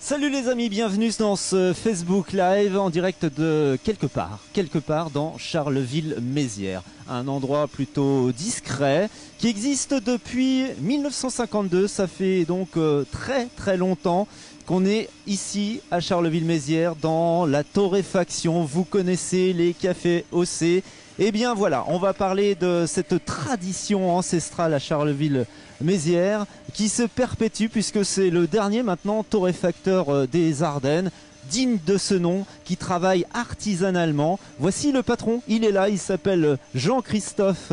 Salut les amis, bienvenue dans ce Facebook Live en direct de quelque part dans Charleville-Mézières. Un endroit plutôt discret qui existe depuis 1952, ça fait donc très longtemps qu'on est ici à Charleville-Mézières dans la torréfaction. Vous connaissez les cafés OC. Eh bien voilà, on va parler de cette tradition ancestrale à Charleville-Mézières qui se perpétue puisque c'est le dernier maintenant torréfacteur des Ardennes, digne de ce nom, qui travaille artisanalement. Voici le patron, il est là, il s'appelle Jean-Christophe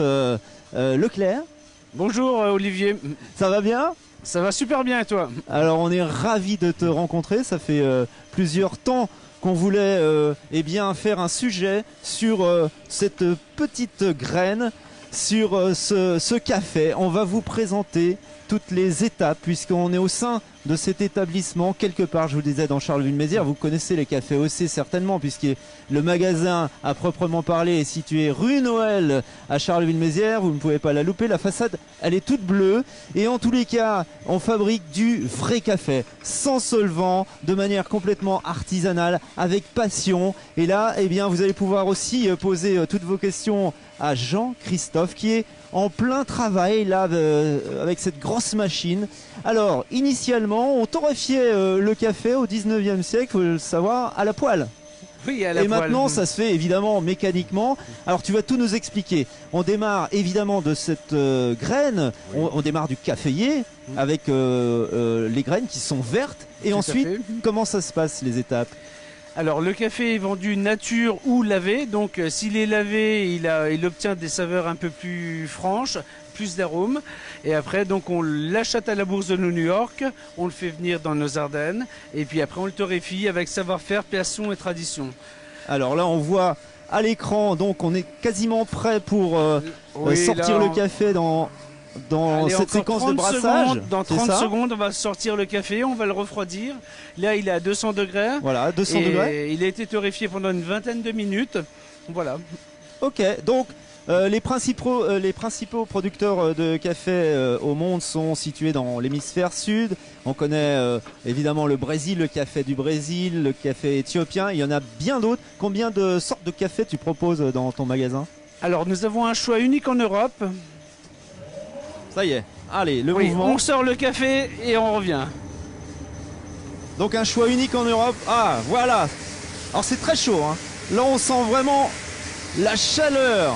Leclerc. Bonjour Olivier. Ça va bien ? Ça va super bien et toi? Alors on est ravis de te rencontrer, ça fait plusieurs temps qu'on voulait eh bien, faire un sujet sur cette petite graine, sur ce café. On va vous présenter toutes les étapes puisqu'on est au sein de cet établissement quelque part, je vous disais, dans Charleville-Mézières. Vous connaissez les cafés OC certainement puisque le magasin à proprement parler est situé rue Noël à Charleville-Mézières. Vous ne pouvez pas la louper, la façade elle est toute bleue et en tous les cas on fabrique du vrai café sans solvant, de manière complètement artisanale, avec passion. Et là eh bien vous allez pouvoir aussi poser toutes vos questions à Jean-Christophe qui est en plein travail là avec cette grosse machine. Alors initialement on torréfiait le café au 19e siècle, faut le savoir, à la poêle. Oui, à la et poêle. Maintenant ça se fait évidemment mécaniquement. Alors tu vas tout nous expliquer. On démarre évidemment de cette graine, on démarre du caféier avec les graines qui sont vertes. Et Tout ensuite comment ça se passe les étapes? Alors le café est vendu nature ou lavé, donc s'il est lavé, il obtient des saveurs un peu plus franches, plus d'arômes. Et après donc on l'achète à la bourse de New York, on le fait venir dans nos Ardennes, et puis après on le torréfie avec savoir-faire, passion et tradition. Alors là on voit à l'écran, donc on est quasiment prêt pour sortir le café dans Allez, cette séquence de brassage. Dans 30 secondes, on va sortir le café, on va le refroidir. Là, il est à 200 degrés. Voilà, 200 degrés. Il a été torréfié pendant une vingtaine de minutes. Voilà. Ok, donc les principaux producteurs de café au monde sont situés dans l'hémisphère sud. On connaît évidemment le Brésil, le café du Brésil, le café éthiopien. Il y en a bien d'autres. Combien de sortes de café tu proposes dans ton magasin? Alors, nous avons un choix unique en Europe. Ça y est, allez, le mouvement. On sort le café et on revient. Donc un choix unique en Europe. Ah, voilà. Alors c'est très chaud, hein. Là on sent vraiment la chaleur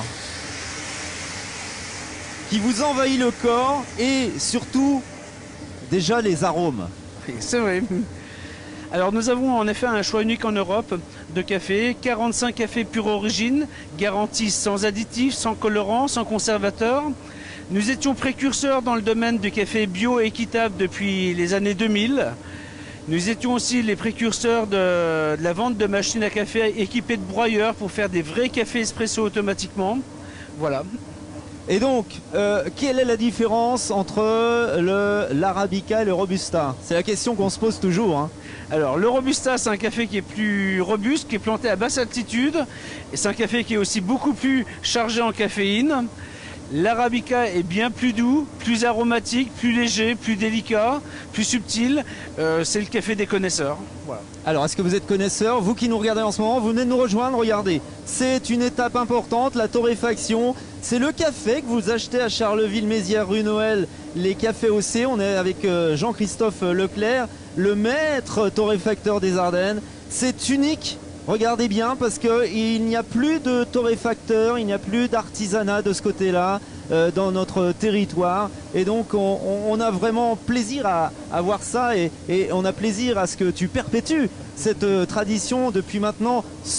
qui vous envahit le corps et surtout déjà les arômes. C'est vrai. Alors nous avons en effet un choix unique en Europe de café, 45 cafés pure origine, garantis sans additifs, sans colorants, sans conservateurs. Nous étions précurseurs dans le domaine du café bio et équitable depuis les années 2000. Nous étions aussi les précurseurs de la vente de machines à café équipées de broyeurs pour faire des vrais cafés espresso automatiquement. Voilà. Et donc, quelle est la différence entre l'Arabica et le Robusta? C'est la question qu'on se pose toujours, hein. Alors, le Robusta, c'est un café qui est plus robuste, qui est planté à basse altitude. Et c'est un café qui est aussi beaucoup plus chargé en caféine. L'Arabica est bien plus doux, plus aromatique, plus léger, plus délicat, plus subtil. C'est le café des connaisseurs. Voilà. Alors, est-ce que vous êtes connaisseur? Vous qui nous regardez en ce moment, vous venez de nous rejoindre, regardez. C'est une étape importante, la torréfaction. C'est le café que vous achetez à Charleville-Mézières, rue Noël, les cafés OC. On est avec Jean-Christophe Leclerc, le maître torréfacteur des Ardennes. C'est unique. Regardez bien parce qu'il n'y a plus de torréfacteurs, il n'y a plus d'artisanat de ce côté-là dans notre territoire. Et donc on a vraiment plaisir à voir ça et on a plaisir à ce que tu perpétues cette tradition depuis maintenant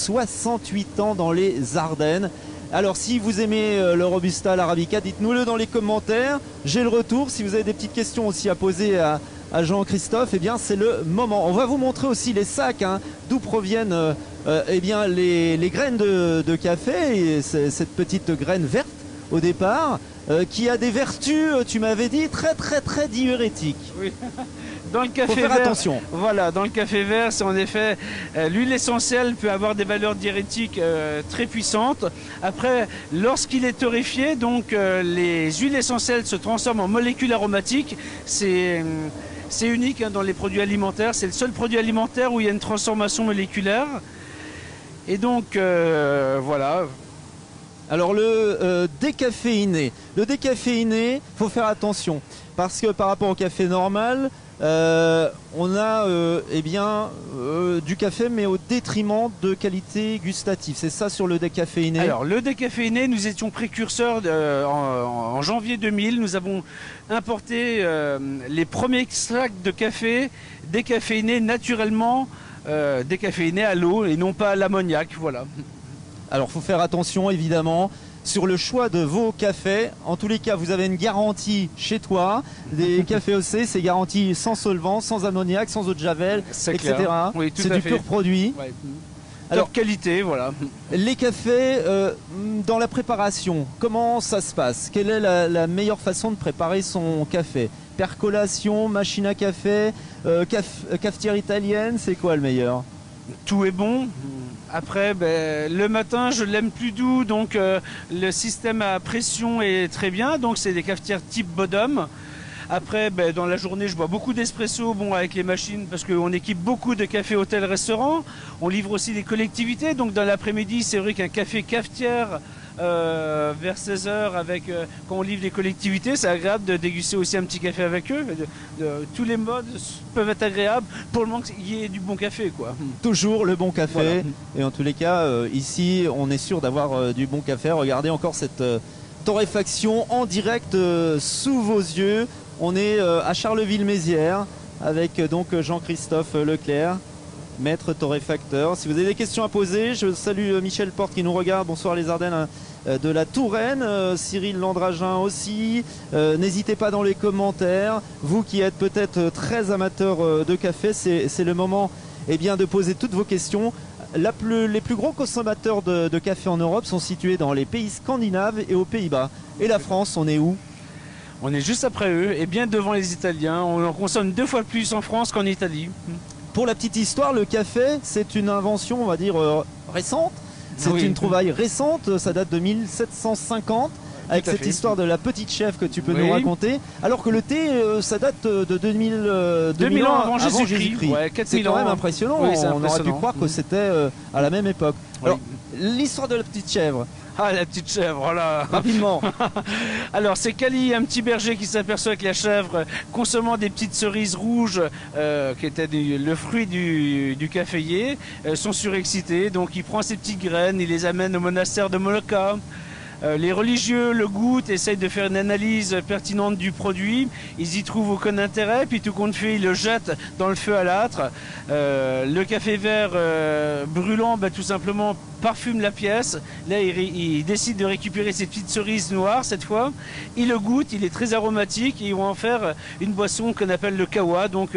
68 ans dans les Ardennes. Alors si vous aimez le Robusta, l'Arabica, dites-nous-le dans les commentaires. J'ai le retour. Si vous avez des petites questions aussi à poser à Jean-Christophe, eh bien c'est le moment. On va vous montrer aussi les sacs, hein, d'où proviennent eh bien les graines de café, et cette petite graine verte au départ, qui a des vertus, tu m'avais dit, très diurétiques. Oui. Dans le café faut faire vert, attention. Voilà, dans le café vert, c'est en effet l'huile essentielle peut avoir des valeurs diurétiques très puissantes. Après, lorsqu'il est torréfié, donc les huiles essentielles se transforment en molécules aromatiques. C'est unique hein, dans les produits alimentaires. C'est le seul produit alimentaire où il y a une transformation moléculaire. Et donc, voilà. Alors le décaféiné. Le décaféiné, faut faire attention. Parce que par rapport au café normal, on a du café mais au détriment de qualité gustative. C'est ça sur le décaféiné. Alors le décaféiné, nous étions précurseurs en janvier 2000. Nous avons importé les premiers extracts de café décaféinés naturellement, décaféinés à l'eau et non pas à l'ammoniac. Voilà. Alors, il faut faire attention, évidemment, sur le choix de vos cafés. En tous les cas, vous avez une garantie chez toi. Des cafés OC, c'est garanti sans solvant, sans ammoniac, sans eau de javel, etc. Oui, c'est du pur produit. Ouais. Alors, top qualité, voilà. les cafés, dans la préparation, comment ça se passe? Quelle est la meilleure façon de préparer son café? Percolation, machine à café, cafetière italienne, c'est quoi le meilleur? Tout est bon. Après, le matin, je l'aime plus doux, donc le système à pression est très bien. Donc, c'est des cafetières type Bodum. Après, dans la journée, je bois beaucoup d'espresso, avec les machines, parce qu'on équipe beaucoup de cafés, hôtels, restaurants. On livre aussi des collectivités. Donc, dans l'après-midi, c'est vrai qu'un café cafetière vers 16 h quand on livre les collectivités, c'est agréable de déguster aussi un petit café avec eux. Tous les modes peuvent être agréables pour le moment qu'il y ait du bon café, quoi. Toujours le bon café. Voilà. Et en tous les cas, ici, on est sûr d'avoir du bon café. Regardez encore cette torréfaction en direct sous vos yeux. On est à Charleville-Mézières avec donc Jean-Christophe Leclerc, maître torréfacteur. Si vous avez des questions à poser, je salue Michel Porte qui nous regarde. Bonsoir les Ardennes de la Touraine, Cyril Landragin aussi. N'hésitez pas dans les commentaires. Vous qui êtes peut-être très amateur de café, c'est le moment de poser toutes vos questions. Les plus gros consommateurs de café en Europe sont situés dans les pays scandinaves et aux Pays-Bas. Et la France, on est où? On est juste après eux et bien devant les Italiens. On en consomme 2 fois plus en France qu'en Italie. Pour la petite histoire, le café, c'est une invention, on va dire, récente. C'est Oui. une trouvaille récente, ça date de 1750, avec Tout à cette fait. histoire de la petite chef que tu peux Oui. nous raconter. Alors que le thé, ça date de 2000 ans avant Jésus-Christ. Jésus-Christ. Ouais, C'est 4000 quand ans. même impressionnant. Oui, c'est on aurait pu impressionnant. croire que c'était à la même époque. Oui. Alors, l'histoire de la petite chèvre, Ah, la petite chèvre, voilà. rapidement. Alors, c'est Cali, un petit berger qui s'aperçoit que la chèvre, consommant des petites cerises rouges, qui étaient le fruit du caféier, sont surexcités. Donc, il prend ses petites graines, il les amène au monastère de Moloka. Les religieux le goûtent, essayent de faire une analyse pertinente du produit. Ils y trouvent aucun intérêt, puis tout compte fait, ils le jettent dans le feu à l'âtre. Le café vert brûlant, tout simplement, parfume la pièce. Là, il décide de récupérer ces petites cerises noires cette fois. Il le goûte, il est très aromatique et ils vont en faire une boisson qu'on appelle le kawa, donc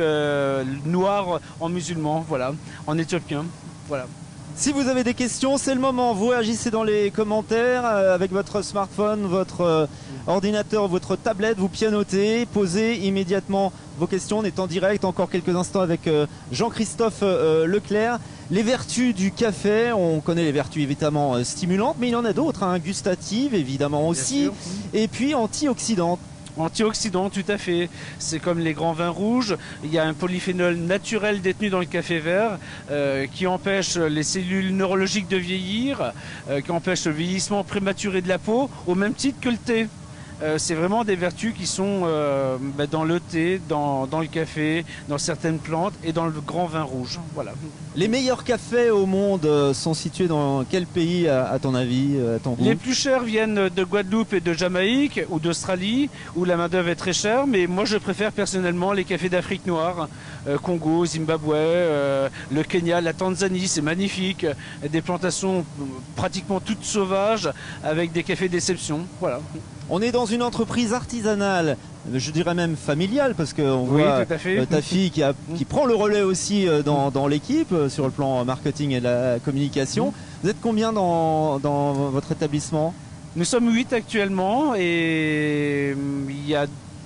noir en musulman, voilà, en éthiopien. Voilà. Si vous avez des questions, c'est le moment. Vous réagissez dans les commentaires avec votre smartphone, votre ordinateur, votre tablette. Vous pianotez, posez immédiatement vos questions. On est en direct encore quelques instants avec Jean-Christophe Leclerc. Les vertus du café, on connaît les vertus évidemment stimulantes, mais il y en a d'autres, gustatives évidemment aussi, sûr. et puis antioxydantes. Antioxydants, tout à fait. C'est comme les grands vins rouges. Il y a un polyphénol naturel détenu dans le café vert qui empêche les cellules neurologiques de vieillir, qui empêche le vieillissement prématuré de la peau, au même titre que le thé. C'est vraiment des vertus qui sont dans le thé, dans le café, dans certaines plantes et dans le grand vin rouge. Voilà. Les meilleurs cafés au monde sont situés dans quel pays à ton avis, à ton goût? Les plus chers viennent de Guadeloupe et de Jamaïque ou d'Australie où la main d'œuvre est très chère, mais moi je préfère personnellement les cafés d'Afrique noire, Congo, Zimbabwe, le Kenya, la Tanzanie, c'est magnifique, des plantations pratiquement toutes sauvages avec des cafés d'exception. Voilà. On est dans une entreprise artisanale, je dirais même familiale, parce qu'on Oui, voit tout à fait. ta fille qui prend le relais aussi dans l'équipe sur le plan marketing et de la communication. Vous êtes combien dans votre établissement? Nous sommes 8 actuellement et il y a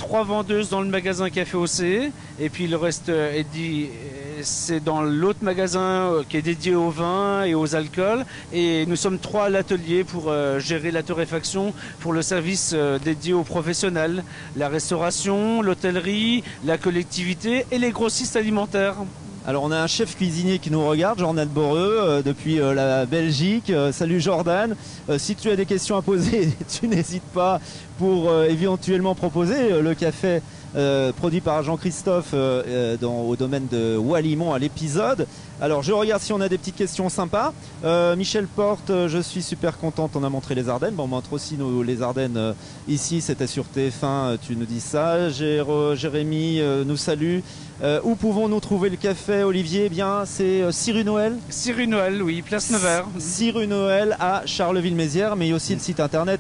3 vendeuses dans le magasin Café OC et puis le reste c'est dans l'autre magasin qui est dédié au vin et aux alcools, et nous sommes 3 à l'atelier pour gérer la torréfaction pour le service dédié aux professionnels, la restauration, l'hôtellerie, la collectivité et les grossistes alimentaires. Alors on a un chef cuisinier qui nous regarde, Jordan Boreux, depuis la Belgique. Salut Jordan, si tu as des questions à poser, tu n'hésites pas pour éventuellement proposer le café produit par Jean-Christophe au domaine de Walimont à l'épisode. Alors je regarde si on a des petites questions sympas. Michel Porte, je suis super contente, on a montré les Ardennes. Bon, on montre aussi les Ardennes ici, c'était sur TF1, tu nous dis ça. Jérémy nous salue. Où pouvons-nous trouver le café, Olivier? Eh bien, c'est 6 rue Noël. 6 rue Noël, oui, place Nevers. 6 rue Noël à Charleville-Mézières, mais il y a aussi le site internet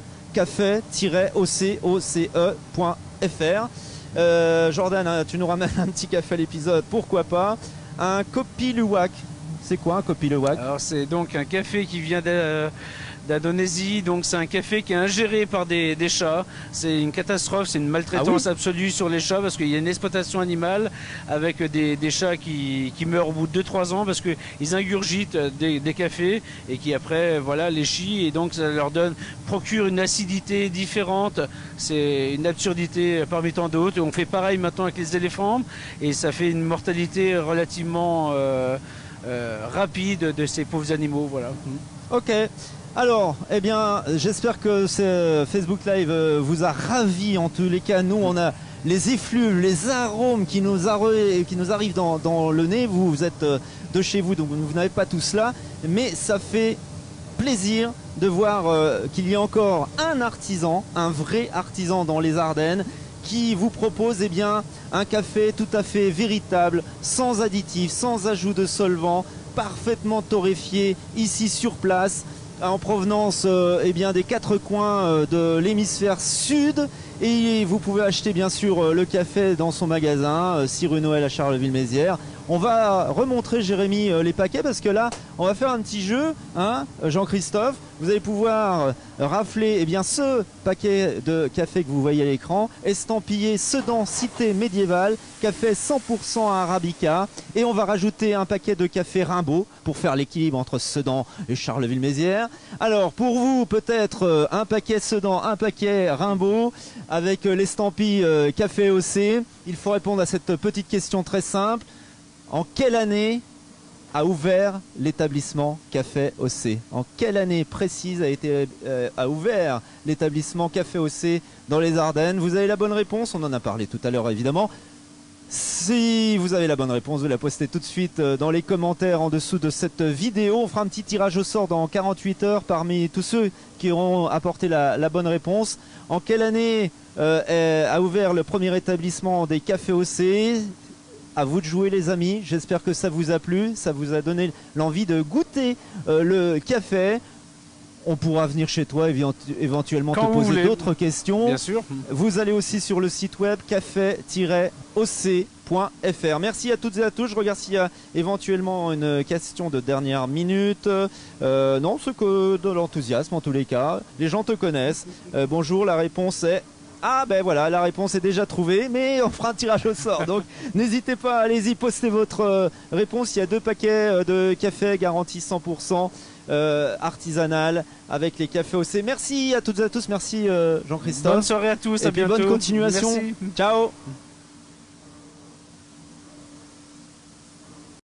café-oce.fr. Jordan, tu nous ramènes un petit café à l'épisode, pourquoi pas. Un Kopi Luwak. C'est quoi un Kopi Luwak? Alors c'est donc un café qui vient d'Indonésie, donc c'est un café qui est ingéré par des chats. C'est une catastrophe, c'est une maltraitance absolue sur les chats parce qu'il y a une exploitation animale avec des chats qui meurent au bout de 2-3 ans parce qu'ils ingurgitent des cafés et qui après voilà les chient, et donc ça leur procure une acidité différente. C'est une absurdité parmi tant d'autres. On fait pareil maintenant avec les éléphants et ça fait une mortalité relativement rapide de ces pauvres animaux. Voilà. Ok. Alors, eh bien, j'espère que ce Facebook Live vous a ravi. En tous les cas, nous, on a les effluves, les arômes qui nous arrivent dans le nez. Vous êtes de chez vous, donc vous n'avez pas tout cela. Mais ça fait plaisir de voir qu'il y a encore un artisan, un vrai artisan dans les Ardennes, qui vous propose eh bien, un café tout à fait véritable, sans additifs, sans ajout de solvants, parfaitement torréfié ici sur place, en provenance eh bien, des 4 coins de l'hémisphère sud. Et vous pouvez acheter bien sûr le café dans son magasin, 6 rue Noël à Charleville-Mézières. On va remontrer, Jérémy, les paquets parce que là, on va faire un petit jeu, hein, Jean-Christophe. Vous allez pouvoir rafler eh bien, ce paquet de café que vous voyez à l'écran, estampillé Sedan Cité Médiévale, café 100% Arabica. Et on va rajouter un paquet de café Rimbaud pour faire l'équilibre entre Sedan et Charleville-Mézières. Alors, pour vous, peut-être un paquet Sedan, un paquet Rimbaud avec l'estampille Café OC. Il faut répondre à cette petite question très simple. En quelle année a ouvert l'établissement Café OC? En quelle année précise a ouvert l'établissement Café OC dans les Ardennes? Vous avez la bonne réponse, on en a parlé tout à l'heure évidemment. Si vous avez la bonne réponse, vous la postez tout de suite dans les commentaires en dessous de cette vidéo. On fera un petit tirage au sort dans 48 heures parmi tous ceux qui auront apporté la bonne réponse. En quelle année a ouvert le premier établissement des Cafés OC? À vous de jouer les amis, j'espère que ça vous a plu, ça vous a donné l'envie de goûter le café. On pourra venir chez toi éventuellement te poser d'autres questions. Bien sûr. Vous allez aussi sur le site web café-oc.fr. Merci à toutes et à tous. Je regarde s'il y a éventuellement une question de dernière minute. Non, c'est que de l'enthousiasme en tous les cas. Les gens te connaissent. Bonjour, la réponse est... Ah ben voilà, la réponse est déjà trouvée, mais on fera un tirage au sort. Donc n'hésitez pas, allez-y, postez votre réponse. Il y a 2 paquets de café garantis 100% artisanal avec les cafés OC. Merci à toutes et à tous, merci Jean-Christophe. Bonne soirée à tous, et à bientôt. Bonne continuation. Merci. Ciao.